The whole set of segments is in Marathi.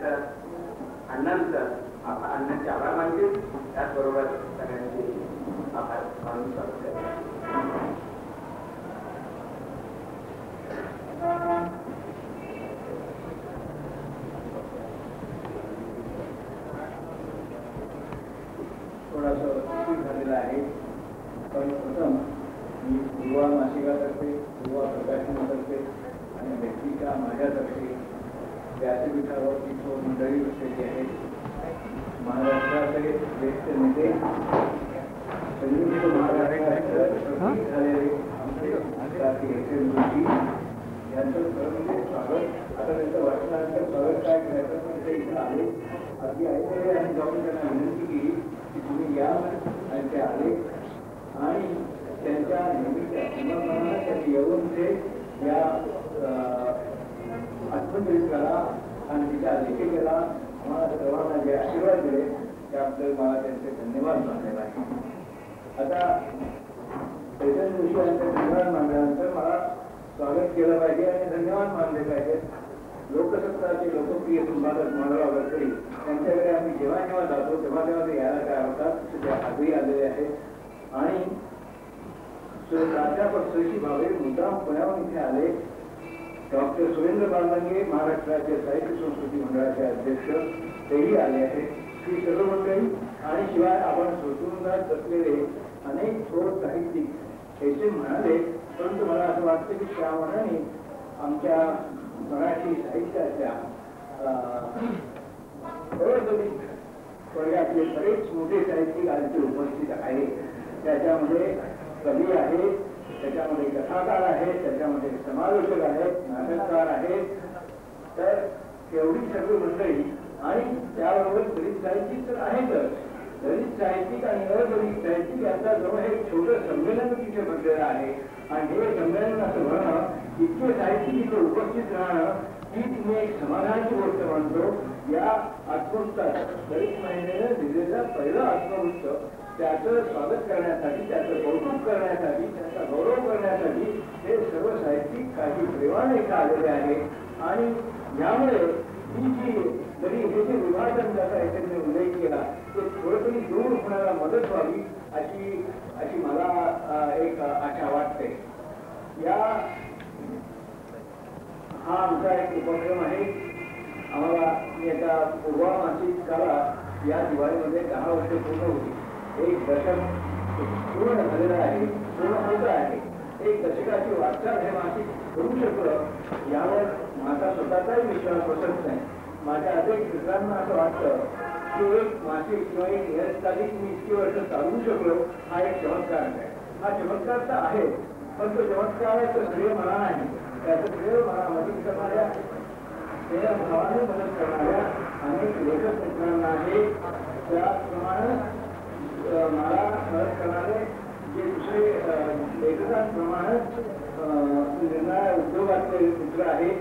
तर अण्णांचं अण्णांचे आभार मानतील. त्याचबरोबर सगळ्यांचे आभार मानून स्वागत करतो. थोडासा उशीर झालेला आहे, पण प्रथम मी पूर्वा मासिकातर्फे, पूर्वा प्रकाशनातर्फे आणि व्यक्तीच्या माझ्यातर्फे व्यासपीठावरती मंडळी बसलेली आहेत. महाराष्ट्राचे ज्येष्ठ नेते, संयुक्त महाराष्ट्राचे झालेले आमचे जोशी यांचं खरं स्वागत. आता त्यांचं वाचनानंतर स्वागत काय करायचं पण ते इथं आले. अगदी ऐकले आणि जाऊन त्यांना विनंती केली की तुम्ही या, आणि ते आले आणि त्यांच्या नेहमीच्या समर्पणाने त्यांनी येऊन ते या आत्मचरित्राला आणि तिच्या लेखिकेला आम्हाला सर्वांना जे आशीर्वाद दिले त्याबद्दल मला त्यांचे धन्यवाद मानलेला आहे. आता चैतन्य जोशी यांचे धन्यवाद मानल्यानंतर मला स्वागत केलं पाहिजे आणि धन्यवाद मानले पाहिजेत. लोकसत्ताचे लोकप्रिय संपादक माधवराव गडकरी त्यांच्याकडे आम्ही जेव्हा जेव्हा जातो तेव्हा तेव्हा ते यायला काय होतात, ते आजही आलेले आहेत. आणि प्राध्यापक शशी भावे मुद्दाम पुण्याहून इथे आले. डॉक्टर सुरेंद्र बालदंगे महाराष्ट्राचे साहित्य संस्कृती मंडळाचे अध्यक्ष तेही आले आहेत. ही सर्व मंडळी आणि शिवाय आपण सोचून बसलेले अनेक थोर साहित्यिक हे म्हणाले, परंतु मला असं वाटतं की त्या मनाने आमच्या मराठी साहित्याच्या वर्गातले बरेच मोठे साहित्यिक आज उपस्थित आहेत. त्याच्यामध्ये कवी आहेत, त्याच्यामध्ये कथाकार आहेत, त्याच्यामध्ये समालोचक आहेत, नाटककार आहेत. तर एवढी सर्व मंडळी आणि त्याबरोबर दलित साहित्यिक तर आहेतच. दलित साहित्यिक आणि अदलित साहित्यिक यांचा जवळ एक छोटं संमेलन तिथे भरलेलं आहे. आणि हे संमेलन असं भरणं, इतके साहित्यिक इथे उपस्थित राहणं ही तुम्ही एक समाधानाची गोष्ट मानतो. या आत्मवृत्तात दलित महिनेनं दिलेलं पहिलं आत्मवृत्त त्याचं स्वागत करण्यासाठी, त्याचं कौतुक करण्यासाठी, त्याचा गौरव करण्यासाठी हे सर्व साहित्यिक काही प्रेमाने इथं आलेले आहेत. आणि यामुळे ही जी जरी हे जे विभाजन ज्याचा याच्याने उल्लेख केला ते थोडं तरी दूर होण्याला मदत व्हावी अशी मला एक आशा वाटते. हा आमचा एक उपक्रम आहे. आम्हाला याच्या पूर्वा मासिकाला या दिवाळीमध्ये 10 वर्षे पूर्ण होती. एक दशक पूर्ण झालेलं आहे, पूर्ण होत आहे. एक दशकाची वाटचाल हे मासिक करू शकलं यावर माझा स्वतःचाही विश्वास बसत नाही. माझ्या अनेक मित्रांना असं वाटतं की एक मासिक किंवा एक नियतकालिक मी इतकी वर्ष चालवू शकलो हा एक चमत्कार आहे. हा चमत्कार तर आहे, पण तो चमत्काराचं श्रेय मला नाही. त्याचं श्रेय मला मदत करणाऱ्या, त्या भावाने मदत करणाऱ्या अनेक लेखक मित्रांना आहे. त्याप्रमाणे मला मदत करणारे जे दुसरे लेखकांप्रमाणे निर्णय उद्योगातले मित्र आहेत.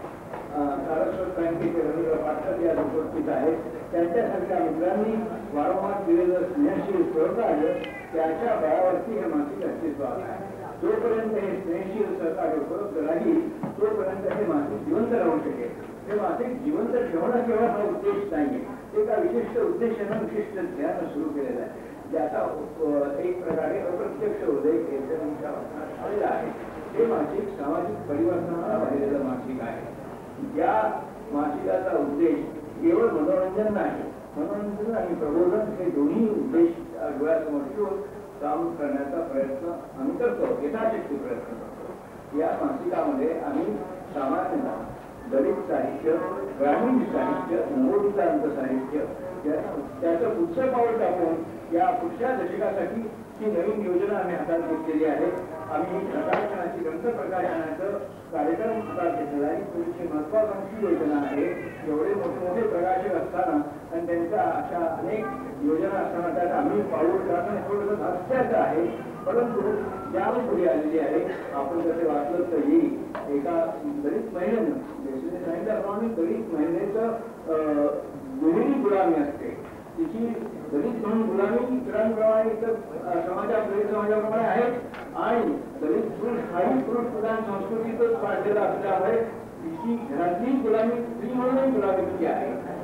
सारस्वत बँकेचे रवींद्र पाठक या उपस्थित आहेत. त्यांच्यासारख्या मित्रांनी वारंवार दिलेलं स्नेहशील सहकार्य त्याच्या बळावरती हे मासिक अस्तित्वात आहे. जोपर्यंत हे स्नेहशील सहकार्य उपलब्ध राहील तोपर्यंत हे मासिक जिवंत राहू शकेल. हे मासिक जिवंत ठेवणं केवळ हा उद्देश नाहीये, एका विशिष्ट उद्देशानं विशिष्ट ध्यान सुरू केलेलं आहे, ज्याचा एक प्रकारे अप्रत्यक्ष उल्लेख झालेला आहे. हे मासिक सामाजिक परिवर्तनाला वाहिलेलं मासिक आहे. या मासिकाचा उद्देश केवळ मनोरंजन नाही, मनोरंजन आणि प्रबोधन हे दोन्ही उद्देश डोळ्यासमोर ठेवून काम करण्याचा प्रयत्न आम्ही करतो, यथाशक्ती प्रयत्न करतो. या मासिकामध्ये आम्ही सामान्य दलित साहित्य, ग्रामीण साहित्य, नवोदितांत साहित्य त्याचं पुढचं पाऊल टाकून या पुढच्या दशकासाठी ही नवीन योजना आम्ही हातात घेतलेली आहे. आम्ही प्रकाशनाची ग्रंथ प्रकाशनाचं कार्यक्रम हातात घेतलेला आहे. पुढची महत्वाकांक्षी योजना आहे. एवढे मोठे प्रकाशक असताना आणि त्यांच्या अशा अनेक योजना असताना त्यात आम्ही पाऊल टाकणं थोडंसं हास्याचं आहे, परंतु यावर पुढे आलेली आहे. आपण जसे वाचलं तर येईल. एका दलित महिलेनं सांगितल्याप्रमाणे दलित महिलेचं दुहेरी गुलामी असते. तिची दलित म्हणून गुलामी इतरांप्रमाणे इतर समाजाप्रमाणे आहे आणि दलित पुरुष हाही पुरुष प्रधान संस्कृतीतच पाडलेला असल्यामुळे तिची घरातली गुलामी स्त्री म्हणूनही गुलामी आहे.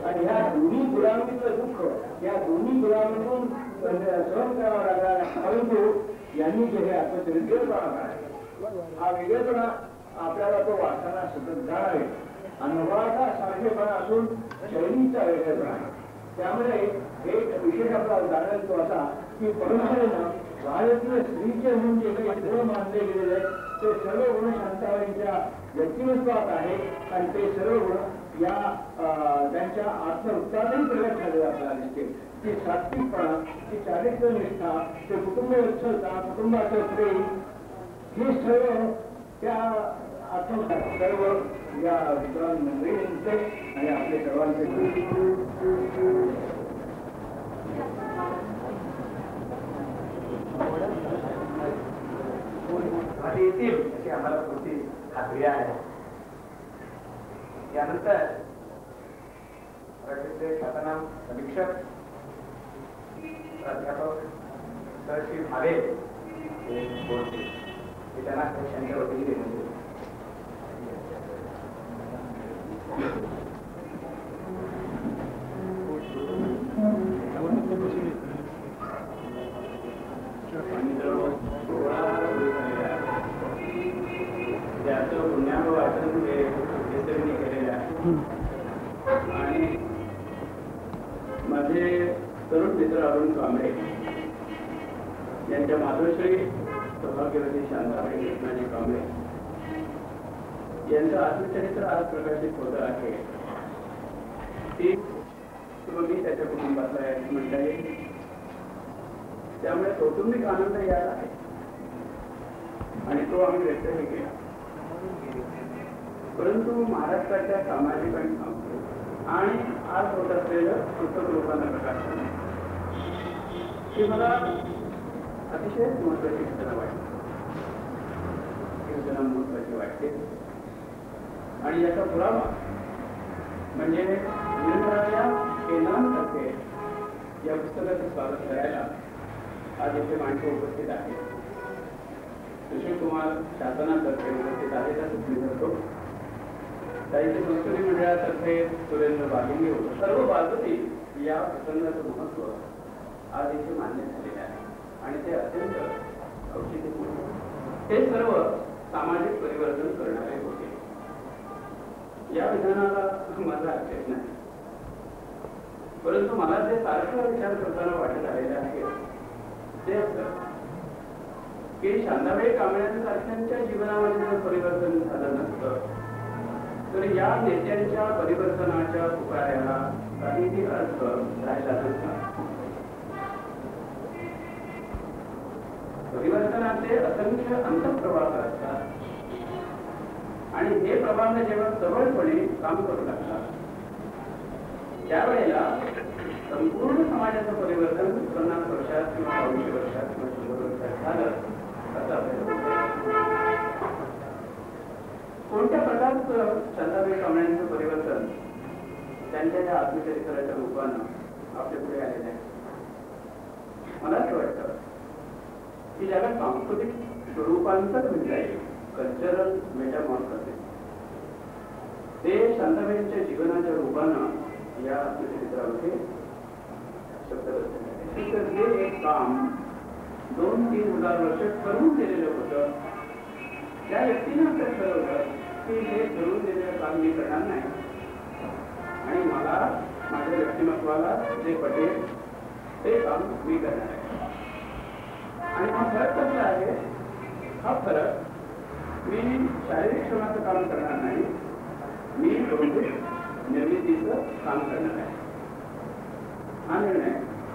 सुरुवातीचं दुःख या दोन्ही गुणांमधून सहन करावा लागला. परंतु यांनी जे हे वेगळेपणा काय हा वेगळेपणा आपल्याला तो वाचताना सतत जाणवेल. अनुभवाचा सारखेपणा असून शैलीचा वेगळेपणा आहे. त्यामुळे एक विशेष आपला जाणवेल तो असा की परंपरेनं भारतीय स्त्रीचे म्हणून जे काही गुण मानले गेलेले आहेत ते सर्व गुण शांताबाईंच्या व्यक्तिमत्वात आहे आणि ते सर्व गुण या त्यांच्या आत्मवृत्तातही प्रगट झालेले आपल्याला दिसते. ती सात्विकपणा, ती चारित्र्यनिष्ठा, ते कुटुंबवत्सलता, कुटुंबाचं प्रेम हे सर्व त्या आत्मसात सर्व या विद्वान मंडळींचे आणि आपले सर्वांचे येतील अशी आम्हाला पुढची खात्री आहे. यानंतर मराठीचे ख्यातनाम समीक्षक प्राध्यापक सर श्री भावे हे बोलतील. ते त्यांना त्यांच्या वतीने देण्यात येईल. त्याचं पुण्याचं वाचन हे केसरीने केलेलं आहे. आणि माझे तरुण मित्र अरुण कांबळे यांच्या मातोश्री सौभाग्यवती शांताबाई कृष्णाजी कांबळे यांचं आत्मचरित्र आज प्रकाशित होत आहे. ती मी त्याच्या कुटुंबातला आहे म्हणता येईल. त्यामुळे कौटुंबिक आनंद यात आहे आणि तो आम्ही व्यक्तही केला. परंतु महाराष्ट्राच्या सामाजिक आणि सांस्कृतिक आणि आज होत असलेलं पुस्तक लोकांना प्रकाशन ही मला अतिशय महत्वाची घटना वाटते. ही घटना महत्वाची वाटते आणि याचा पुरावा म्हणजे निरंतराया केंद्रांतर्फे या पुस्तकाचं स्वागत करायला आज इथे माणसं उपस्थित आहेत. सुशील कुमार शासनातर्फे उपस्थित आहेत असं मी करतो. साहित्य संस्कृती मंडळातर्फे सुरेंद्र बागिंगे होतं. सर्व बाजूनी या प्रसंगाचं महत्व आज इथे मान्य झालेलं आहे आणि ते अत्यंत औचित्यपूर्ण. हे सर्व सामाजिक परिवर्तन करणारे होते. या विधानाला माझा आक्षेप नाही. परंतु मला जे सारखं विचार करताना वाटत आलेले आहे ते असं की शांताबाई कांबळेंसारख्यांच्या जीवनामध्ये जर परिवर्तन झालं नसतं तर या नेत्यांच्या परिवर्तनाच्या पुकाऱ्याला काहीही अर्थ राहिला नसता. परिवर्तनाचे असंख्य अंतःप्रवाह असतात आणि हे प्रवाह जेव्हा सबळपणे काम करू लागतात त्यावेळेला संपूर्ण समाजाचं परिवर्तन 50 वर्षात किंवा 200 वर्षात किंवा 100 वर्षात झालं असं आपल्याला कोणत्या प्रकारचं शांताबाई कांबळेंचं परिवर्तन त्यांच्या या आत्मचरित्राच्या रूपानं आपल्या पुढे आलेलं आहे. मला असं वाटतं की ज्याला सांस्कृतिक स्वरूपांतर म्हणता येईल, कल्चरल मेटामॉर्फोसिस, ते शांताबाईंच्या जीवनाच्या रूपानं या आत्मचरित्रामध्ये शब्दबद्ध झाले. तर हे एक काम 2-3 हजार वर्ष करून केलेलं होतं. त्या व्यक्तीने असं ठरवलं की हे करून दिलेलं काम मी करणार नाही आणि मला माझ्या व्यक्तिमत्वाला जे पटेल ते काम मी करणार आहे. आणि हा फरक कसला आहे? हा फरक मी शारीरिक श्रमाचं काम करणार नाही, मी बौद्धिक निर्मितीचं काम करणार आहे. हा निर्णय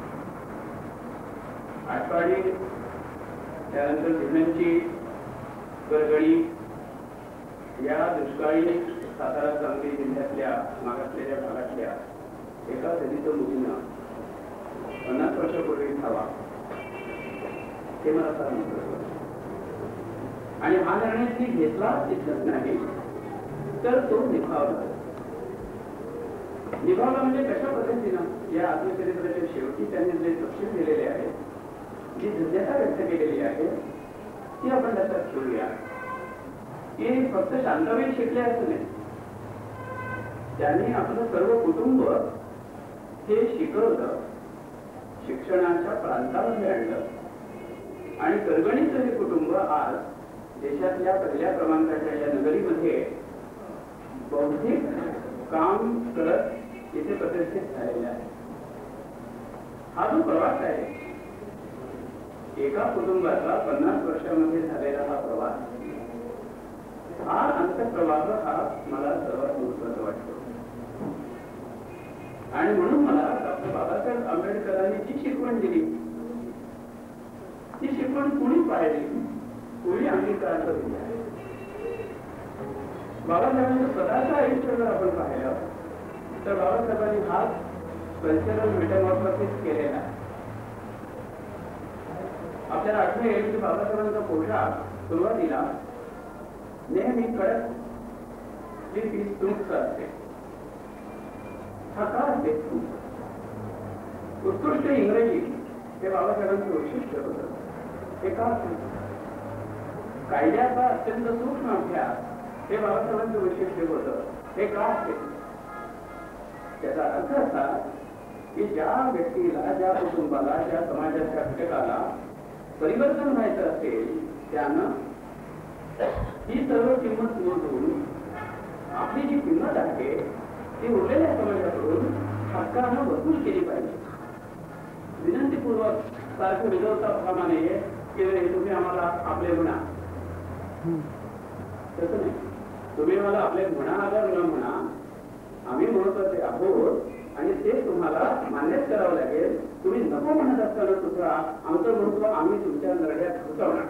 आठवाडी त्यानंतर सिमेंटची गडगडी या दुष्काळी सातारा सांगली जिल्ह्यातल्या मागासलेल्या भागातल्या एका दलित मुलीनं 50 वर्षापूर्वी व्हावा हे मला फार महत्त्वाचं. आणि हा निर्णय ती घेतला इतकंच नाही तर तो निभावला. निभावला म्हणजे कशा पद्धतीनं या आत्मचरित्राच्या शेवटी त्यांनी जे तपशील दिलेले आहेत, जी धन्यता व्यक्त केलेली आहे ती आपण लक्षात ठेवूया. की फक्त शांताबाई शिकले असं नाही, त्यांनी आपलं सर्व कुटुंब हे शिकवलं, शिक्षणाच्या प्रांतामध्ये आणलं आणि करगणीचं हे कुटुंब आज देशातल्या पहिल्या क्रमांकाच्या या नगरीमध्ये बौद्धिक काम करत इथे प्रतिष्ठित झालेला आहे. हा जो प्रवास आहे, एका कुटुंबाचा 50 वर्षामध्ये झालेला हा प्रवास, हा अंतःप्रवाह हा मला सर्वात महत्वाचा वाटतो. आणि म्हणून मला डॉक्टर बाबासाहेब आंबेडकरांनी जी शिकवण दिली, ती शिकवण कुणी पाहिली, कुणी अंगीकार दिली आहे. बाबासाहेबांचं स्वतःचं आयुष्य जर आपण पाहिलं तर बाबासाहेबांनी हा कल्चरल मेटामॉर्फोसिस केलेला आहे. आपल्याला आठवण येईल की बाबासाहेबांचा पोशाख सुरुवातीला नेहमी कडक पीस सूटचा असते. हा का असते? उत्कृष्ट इंग्रजी हे बाबासाहेबांचं वैशिष्ट्य होतं. हे का असते? कायद्याचा अत्यंत सूक्ष्म अभ्यास हे बाबासाहेबांचं वैशिष्ट्य होतं. हे का असते? त्याचा अर्थ असा की ज्या व्यक्तीला, ज्या कुटुंबाला, ज्या समाजाच्या घटकाला परिवर्तन व्हायचं असेल, त्यानं ही सर्व किंमत मोजून आपली जी किंमत आहे ती उरलेल्या समाजाकडून हक्कानं वसूल केली पाहिजे. विनंतीपूर्वक सारखं विजवता कामा नाहीये की तुम्ही आम्हाला आपले म्हणा. तसं नाही. तुम्ही मला आपले म्हणा अगर न म्हणा, आम्ही महत्वाचे आहोत आणि ते तुम्हाला मान्यच करावं लागेल. तुम्ही नको म्हणत असताना सुद्धा आमचं महत्व आम्ही तुमच्या नरड्यात घुसवणार.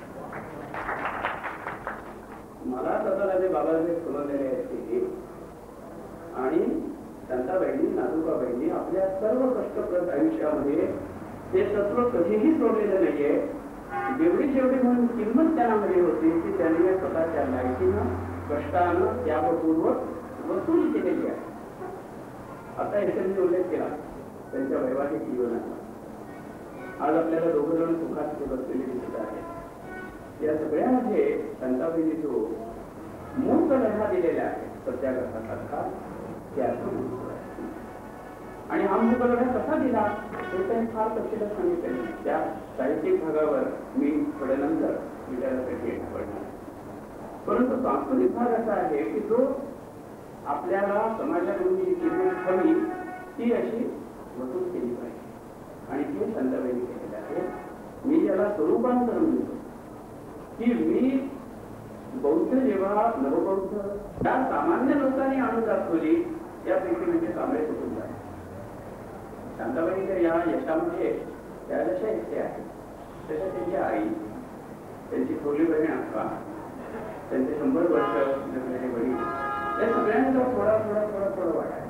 मला स्वतःला जे बाबासाहेब समजलेले आहेत आणि शांताबाईंनी, नादुकाबाईंनी आपल्या सर्व कष्टप्रद आयुष्यामध्ये हे तत्व कधीही सोडलेलं नाहीये. जेवढी म्हणून किंमत त्यामध्ये होती ती त्यांनी स्वतःच्या लायकीनं, कष्टानं, त्यागपूर्वक वसूल केलेली आहे. आता याच्याने उल्लेख केला त्यांच्या वैवाहिक जीवनाचा. आज आपल्याला दोघं जण सुखात बसलेले दिसत आहेत. या सगळ्यामध्ये शांताबाईंनी जो मूर्त लढा दिलेला आहे सत्याग्रहासारखा, त्याचं महत्व आहे. आणि हा मूर्त लढा कसा दिला हे त्यांनी फार तपशीलात सांगितले. त्या साहित्यिक भागावर मी थोड्या नंतर विचारासाठी पडणार. परंतु सांस्कृतिक भाग असा आहे की जो आपल्याला समाजाकडून जी किंमत हवी ती अशी वसूल केली पाहिजे. आणि हे शांताबाईंनी केलेलं आहे. मी याला स्वरूपांतर म्हणतो की मी बौद्ध जेव्हा नवबौद्ध त्या सामान्य लोकांनी आणून दाखवली, त्यापैकी म्हणजे कांबळे कुटुंब आहे. शांताबाईंच्या या यशामध्ये त्या जशा एकटे आहेत तशा त्यांची आई, त्यांची थोरली बहीण अथवा त्यांचे 100 वर्ष जगलेले वडील, त्या सगळ्यांचा थोडा वाटा आहे.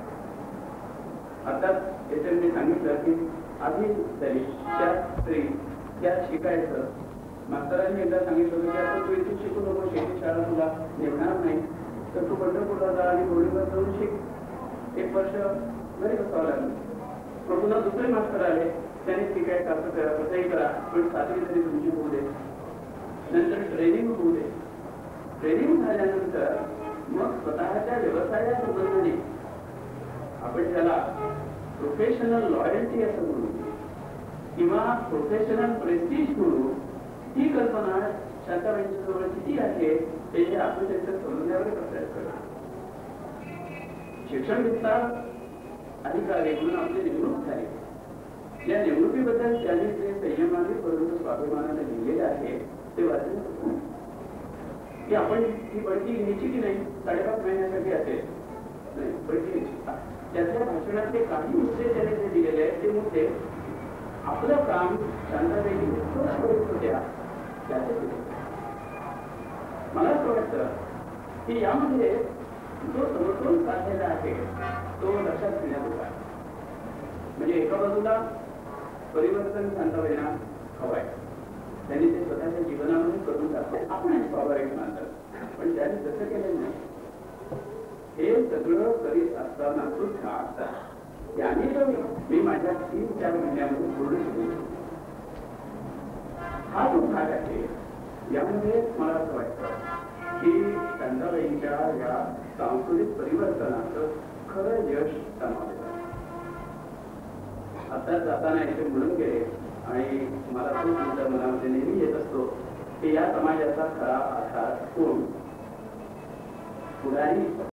आता याच्यात मी सांगितलं की आधी तरी त्या स्त्री त्या शिकायचं. मास्तरांनी एकदा सांगितलं की आता तू इथे शिकू नको, शेती शाळा तुला नेमणार नाही, तर तू पंढरपूरला जा आणि गोडीवर जाऊन शिक. 1 वर्ष घरी बसावं लागलं. पण पुन्हा दुसरे मास्तर आले, त्यांनी ती काय कसं करा, कसंही करा, पण 7वी तरी तुमची होऊ दे. नंतर ट्रेनिंग होऊ दे. ट्रेनिंग झाल्यानंतर मग स्वतःच्या व्यवसायासंबंधाने आपण त्याला प्रोफेशनल लॉयल्टी असं म्हणू किंवा प्रोफेशनल प्रेस्टिज म्हणू, ही कल्पना शांताबाईंच्या जवळ किती आहे ते आपण त्यांच्या समजण्यावर प्रयत्न करणार. शिक्षण विस्तार अधिकारी म्हणून आपली नेमणूक झाली. या नेमणुकीबद्दल त्यांनी जे संयमाने परंतु स्वाभिमानाने लिहिलेले आहे ते वाचन की आपण ही बढती घ्यायची की नाही, 5.5 महिन्यासाठी असेल नाही बढती त्याच्या भाषणातले काही मुद्दे त्याने जे दिलेले आहेत ते मुद्दे आपलं काम शांताबाईंनी होत्या त्याचे. मला असं वाटतं की यामध्ये जो समतोल साधलेला आहे तो लक्षात घेण्यात होता. म्हणजे एका बाजूला परिवर्तन शांताबाईंना हवंय, त्यांनी ते स्वतःच्या जीवनामध्ये करून दाखवले. आपण स्वाभाविक मानतात, पण त्यांनी तसं केलेलं नाही. हे सगळं करीत असताना सुद्धा त्याने मी माझ्या 3-4 महिन्यामध्ये पूर्ण केले. हा जो भाग आहे यामध्ये मला असं वाटतं की शांताबाईंच्या या सांस्कृतिक परिवर्तनाचं खरं यश समावेश आहे. आत्ताच जाताना इथे म्हणून गेले आणि मला खूप तुमच्या मनामध्ये नेहमी येत असतो की या समाजाचा खरा आधार कोण? पुढारी